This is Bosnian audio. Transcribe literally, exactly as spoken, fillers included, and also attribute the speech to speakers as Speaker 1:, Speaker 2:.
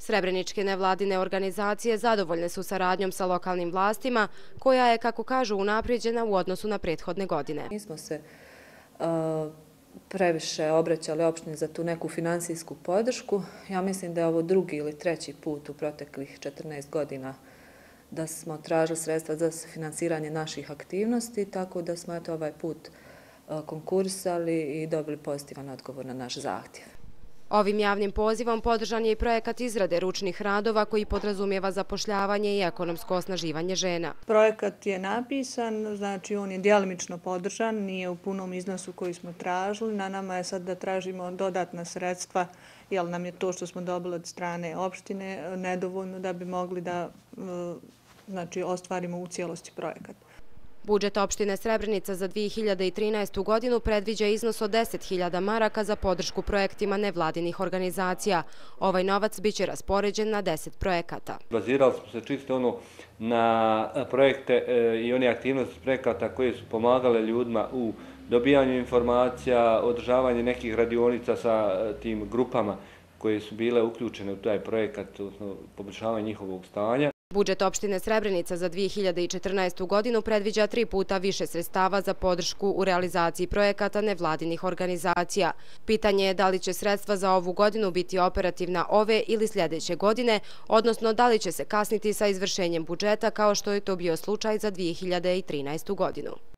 Speaker 1: Srebreničke nevladine organizacije zadovoljne su saradnjom sa lokalnim vlastima, koja je, kako kažu, unaprijeđena u odnosu na prethodne godine.
Speaker 2: Nismo se uh, previše obraćali opštini za tu neku finansijsku podršku. Ja mislim da je ovo drugi ili treći put u proteklih četrnaest godina da smo tražili sredstva za finansiranje naših aktivnosti, tako da smo eto ovaj put uh, konkursali i dobili pozitivan odgovor na naš zahtjev.
Speaker 1: Ovim javnim pozivom podržan je i projekat izrade ručnih radova koji podrazumijeva zapošljavanje i ekonomsko osnaživanje žena.
Speaker 3: Projekat je napisan, znači on je djelimično podržan, nije u punom iznosu koji smo tražili. Na nama je sad da tražimo dodatna sredstva, jer nam je to što smo dobili od strane opštine nedovoljno da bi mogli da znači, ostvarimo u cijelosti projekat.
Speaker 1: Budžet opštine Srebrenica za dvije hiljade trinaestu. godinu predviđa iznos od deset hiljada maraka za podršku projektima nevladinih organizacija. Ovaj novac biće raspoređen na deset projekata.
Speaker 4: Bazirali smo se čisto ono na projekte i one aktivnosti projekata koje su pomagale ljudima u dobijanju informacija, održavanje nekih radionica sa tim grupama koje su bile uključene u taj projekat, odnosno poboljšavanje njihovog stanja.
Speaker 1: Budžet opštine Srebrenica za dvije hiljade četrnaestu. godinu predviđa tri puta više sredstava za podršku u realizaciji projekata nevladinih organizacija. Pitanje je da li će sredstva za ovu godinu biti operativna ove ili sljedeće godine, odnosno da li će se kasniti sa izvršenjem budžeta kao što je to bio slučaj za dvije hiljade trinaestu. godinu.